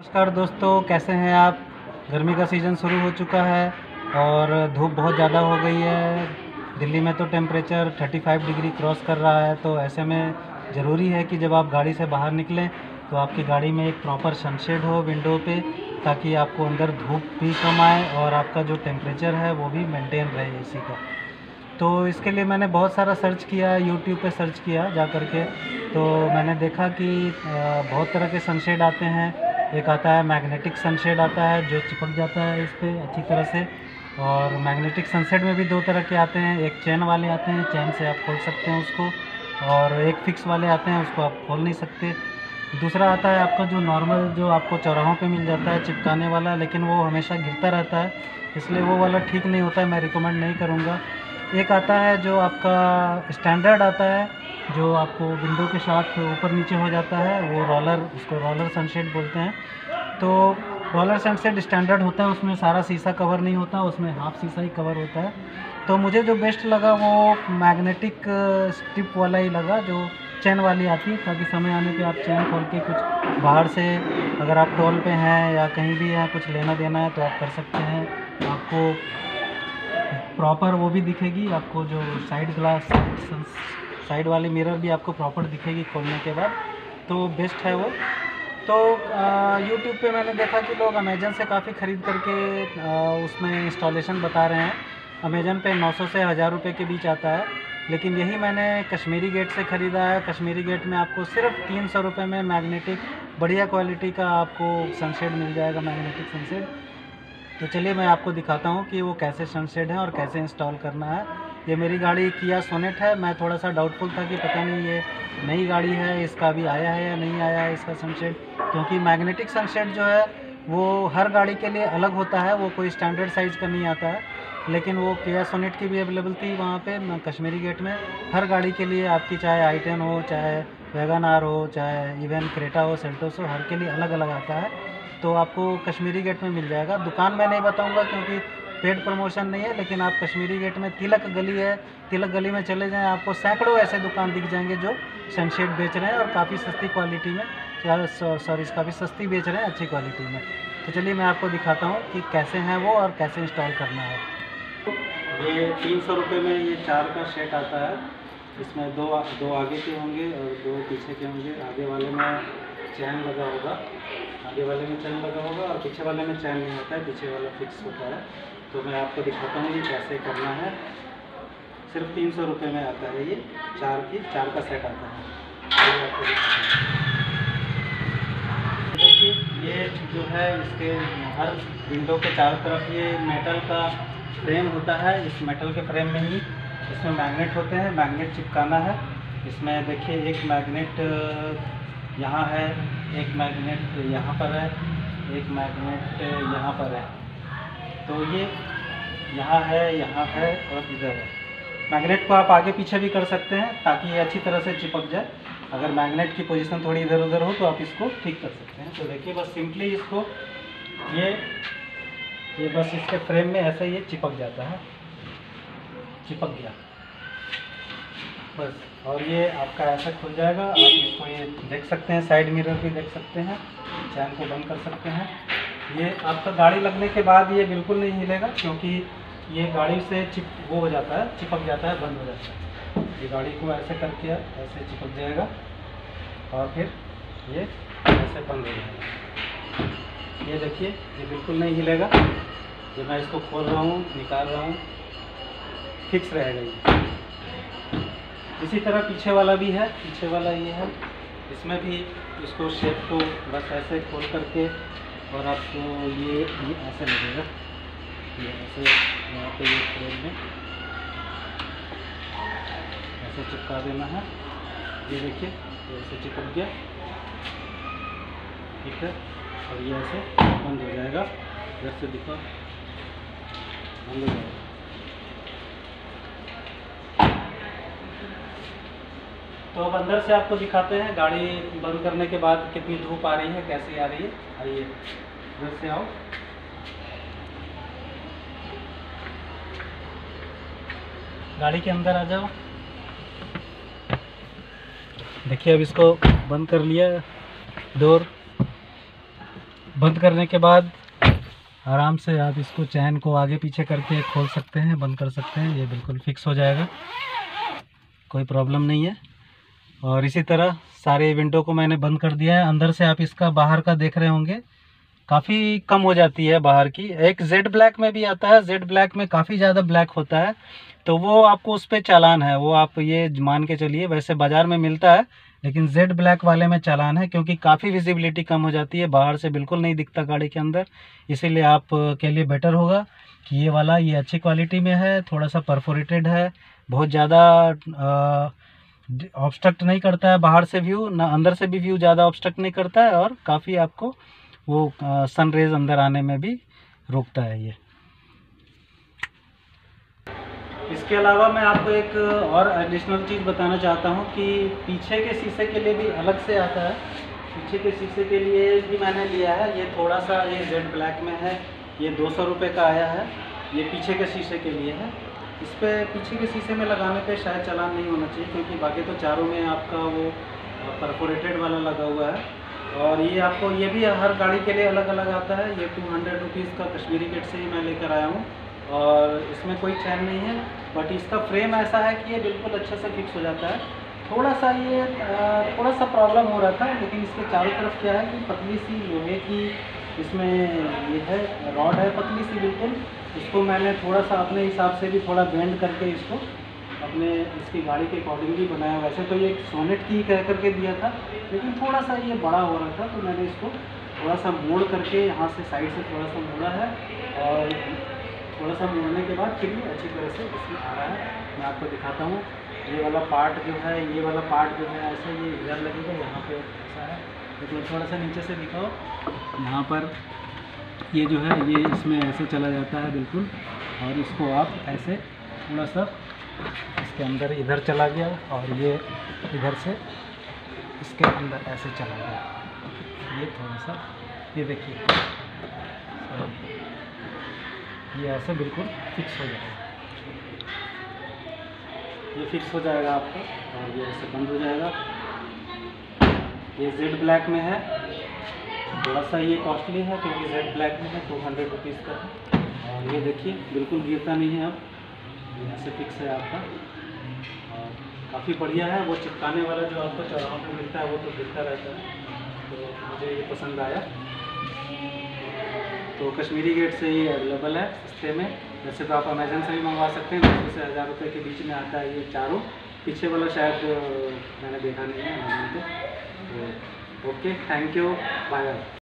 नमस्कार दोस्तों, कैसे हैं आप। गर्मी का सीज़न शुरू हो चुका है और धूप बहुत ज़्यादा हो गई है। दिल्ली में तो टेम्परेचर 35 डिग्री क्रॉस कर रहा है। तो ऐसे में ज़रूरी है कि जब आप गाड़ी से बाहर निकलें तो आपकी गाड़ी में एक प्रॉपर सनशेड हो विंडो पे, ताकि आपको अंदर धूप भी कम आए और आपका जो टेम्परेचर है वो भी मेंटेन रहे एसी का। तो इसके लिए मैंने बहुत सारा सर्च किया, यूट्यूब पे सर्च किया जा कर के। तो मैंने देखा कि बहुत तरह के सनशेड आते हैं। एक आता है मैग्नेटिक सनशेड आता है जो चिपक जाता है इस पर अच्छी तरह से। और मैग्नेटिक सनशेड में भी दो तरह के आते हैं, एक चेन वाले आते हैं, चेन से आप खोल सकते हैं उसको, और एक फिक्स वाले आते हैं, उसको आप खोल नहीं सकते। दूसरा आता है आपका जो नॉर्मल, जो आपको चौराहों पे मिल जाता है चिपकाने वाला, लेकिन वो हमेशा गिरता रहता है, इसलिए वो वाला ठीक नहीं होता है, मैं रिकमेंड नहीं करूँगा। एक आता है जो आपका स्टैंडर्ड आता है, जो आपको विंडो के साथ ऊपर नीचे हो जाता है, वो रोलर, उसको रोलर सनशेड बोलते हैं। तो रोलर सनशेड स्टैंडर्ड होता है, उसमें सारा शीशा कवर नहीं होता, उसमें हाफ शीशा ही कवर होता है। तो मुझे जो बेस्ट लगा वो मैग्नेटिक स्ट्रिप वाला ही लगा, जो चैन वाली आती है, ताकि समय आने पे आप चैन खोल के कुछ बाहर से, अगर आप टोल पे हैं या कहीं भी हैं, कुछ लेना देना है तो आप कर सकते हैं। आपको प्रॉपर वो भी दिखेगी, आपको जो साइड ग्लास, साइड वाली मिरर भी आपको प्रॉपर दिखेगी खोलने के बाद, तो बेस्ट है वो। तो यूट्यूब पे मैंने देखा कि लोग अमेज़न से काफ़ी ख़रीद करके उसमें इंस्टॉलेशन बता रहे हैं। अमेज़न पे 900 से 1000 रुपये के बीच आता है, लेकिन यही मैंने कश्मीरी गेट से ख़रीदा है। कश्मीरी गेट में आपको सिर्फ 300 रुपये में मैग्नेटिक बढ़िया क्वालिटी का आपको सनशेड मिल जाएगा, मैग्नेटिक सनशेड। तो चलिए मैं आपको दिखाता हूँ कि वो कैसे सनशेड है और कैसे इंस्टॉल करना है। ये मेरी गाड़ी किया सोनेट है। मैं थोड़ा सा डाउटफुल था कि पता नहीं ये नई गाड़ी है, इसका अभी आया है या नहीं आया है इसका सनशेड, क्योंकि मैग्नेटिक सनशेड जो है वो हर गाड़ी के लिए अलग होता है, वो कोई स्टैंडर्ड साइज़ का नहीं आता है। लेकिन वो किया सोनेट की भी अवेलेबल थी वहाँ पे कश्मीरी गेट में। हर गाड़ी के लिए आपकी, चाहे i10 हो, चाहे वैगन आर हो, चाहे इवन क्रेटा हो, सेल्टोस हो, हर के लिए अलग अलग आता है। तो आपको कश्मीरी गेट में मिल जाएगा। दुकान मैं नहीं बताऊंगा क्योंकि पेड प्रमोशन नहीं है, लेकिन आप कश्मीरी गेट में तिलक गली है, तिलक गली में चले जाएं, आपको सैकड़ों ऐसे दुकान दिख जाएंगे जो सनशेड बेच रहे हैं और काफ़ी सस्ती क्वालिटी में, सॉरी काफ़ी सस्ती बेच रहे हैं, अच्छी क्वालिटी में। तो चलिए मैं आपको दिखाता हूँ कि कैसे हैं वो और कैसे इंस्टॉल करना है। ये 300 रुपये में ये 4 का सेट आता है। इसमें दो आगे के होंगे और 2 पीछे के होंगे। आगे वाले में चैन लगा होगा, आगे वाले में चैन लगा होगा और पीछे वाले में चैन नहीं होता है, पीछे वाला फिक्स होता है। तो मैं आपको दिखाता हूँ ये कैसे करना है। सिर्फ 300 रुपये में आता है ये, 4 का सेट आता है। ये आपको दिखाता हूँ। देखिए ये जो है, इसके हर विंडो के चारों तरफ ये मेटल का फ्रेम होता है। इस मेटल के फ्रेम में ही इसमें मैग्नेट होते हैं, मैग्नेट चिपकाना है। इसमें देखिए एक मैग्नेट यहाँ है, एक मैग्नेट यहाँ पर है, एक मैग्नेट यहाँ पर है। तो ये यहाँ है और इधर है। मैग्नेट को आप आगे पीछे भी कर सकते हैं ताकि ये अच्छी तरह से चिपक जाए। अगर मैग्नेट की पोजीशन थोड़ी इधर उधर हो तो आप इसको ठीक कर सकते हैं। तो देखिए बस सिंपली इसको ये बस इसके फ्रेम में ऐसे ये चिपक जाता है, चिपक गया बस। और ये आपका ऐसा खुल जाएगा। आप इसको ये देख सकते हैं, साइड मिरर भी देख सकते हैं, चैन को बंद कर सकते हैं। ये आपका गाड़ी लगने के बाद ये बिल्कुल नहीं हिलेगा, क्योंकि ये गाड़ी से वो हो जाता है, चिपक जाता है, बंद हो जाता है। ये गाड़ी को ऐसे करके ऐसे चिपक जाएगा और फिर ये ऐसे बंद हो जाएगा। ये देखिए ये बिल्कुल नहीं हिलेगा। ये मैं इसको खोल रहा हूँ, निकाल रहा हूँ, फिक्स रहेगा ये। इसी तरह पीछे वाला भी है, पीछे वाला ये है, इसमें भी इसको शेप को बस ऐसे खोल करके और आपको ये ऐसे लगेगा, ये ऐसे यहाँ पे ये फ्रेम में ऐसे चिपका देना है। ये देखिए ये ऐसे चिपक गया, ठीक है। और ये ऐसे बंद हो जाएगा, इधर से दिखा, बंद हो जाएगा। तो अब अंदर से आपको दिखाते हैं गाड़ी बंद करने के बाद कितनी धूप आ रही है, कैसी आ रही है। आइए इधर से आओ। गाड़ी के अंदर आ जाओ। देखिए अब इसको बंद कर लिया डोर। बंद करने के बाद आराम से आप इसको चैन को आगे पीछे करके खोल सकते हैं, बंद कर सकते हैं। ये बिल्कुल फिक्स हो जाएगा, कोई प्रॉब्लम नहीं है। और इसी तरह सारे विंडो को मैंने बंद कर दिया है। अंदर से आप इसका बाहर का देख रहे होंगे, काफ़ी कम हो जाती है बाहर की। एक जेड ब्लैक में भी आता है, जेड ब्लैक में काफ़ी ज़्यादा ब्लैक होता है, तो वो आपको उस पर चालान है, वो आप ये मान के चलिए। वैसे बाज़ार में मिलता है, लेकिन जेड ब्लैक वाले में चालान है, क्योंकि काफ़ी विजिबिलिटी कम हो जाती है, बाहर से बिल्कुल नहीं दिखता गाड़ी के अंदर। इसीलिए आप के लिए बेटर होगा कि ये वाला, ये अच्छी क्वालिटी में है, थोड़ा सा परफोरेटेड है, बहुत ज़्यादा ऑब्स्ट्रक्ट नहीं करता है बाहर से व्यू, ना अंदर से भी व्यू ज़्यादा ऑब्स्ट्रक्ट नहीं करता है, और काफ़ी आपको वो सन रेज अंदर आने में भी रोकता है ये। इसके अलावा मैं आपको एक और एडिशनल चीज़ बताना चाहता हूँ कि पीछे के शीशे के लिए भी अलग से आता है। पीछे के शीशे के लिए भी मैंने लिया है, ये थोड़ा सा ये जेड ब्लैक में है, ये 200 रुपये का आया है। ये पीछे के शीशे के लिए है। इस पर पीछे के शीशे में लगाने पे शायद चालान नहीं होना चाहिए, क्योंकि बाकी तो चारों में आपका वो परफोरेटेड वाला लगा हुआ है। और ये आपको, ये भी हर गाड़ी के लिए अलग अलग आता है। ये 200 रुपीज़ का कश्मीरी किट से ही मैं लेकर आया हूँ, और इसमें कोई चैन नहीं है, बट इसका फ्रेम ऐसा है कि ये बिल्कुल अच्छे से फिक्स हो जाता है। थोड़ा सा ये थोड़ा सा प्रॉब्लम हो रहा था, लेकिन इसके चारों तरफ क्या है कि पतली सी लोहे की इसमें ये है, रॉड है पतली सी बिल्कुल। इसको मैंने थोड़ा सा अपने हिसाब से भी थोड़ा बेंड करके इसको अपने इसकी गाड़ी के अकॉर्डिंगली बनाया। वैसे तो ये सोनेट की कह करके दिया था, लेकिन थोड़ा सा ये बड़ा हो रहा था, तो मैंने इसको थोड़ा सा मोड़ करके यहाँ से साइड से थोड़ा सा मोड़ा है, और थोड़ा सा मोड़ने के बाद फिर ये अच्छी तरह से इसमें आ रहा है। मैं आपको दिखाता हूँ। ये वाला पार्ट जो है, ये वाला पार्ट जो है ऐसे ये इधर लगेगा, यहाँ पे ऐसा है। तो थोड़ा सा नीचे से दिखाओ, यहाँ पर ये जो है ये इसमें ऐसे चला जाता है बिल्कुल, और इसको आप ऐसे थोड़ा सा इसके अंदर इधर चला गया, और ये इधर से इसके अंदर ऐसे चला गया। ये थोड़ा सा, ये देखिए, ये ऐसे बिल्कुल फिक्स हो जाएगा। ये फिक्स हो जाएगा आपको, और ये ऐसे बंद हो जाएगा। ये जेड ब्लैक में है, थोड़ा सा ये कॉस्टली है क्योंकि जेड ब्लैक में है, 200 रुपीज़ का है। और ये देखिए बिल्कुल गिरता नहीं है, अब ये ऐसे फिक्स है आपका, और काफ़ी बढ़िया है। वो चिपकाने वाला जो आपको चौराहों पे मिलता है वो तो गिरता रहता है, तो मुझे ये पसंद आया। तो कश्मीरी गेट से ये अवेलेबल है सस्ते में। वैसे तो आप अमेज़न से भी मंगवा सकते हैं, 900 से 1000 रुपये के बीच में आता है ये चारों। पीछे वाला शायद मैंने देखा नहीं है अमेज़न पे। तो ओके, थैंक यू, बाय।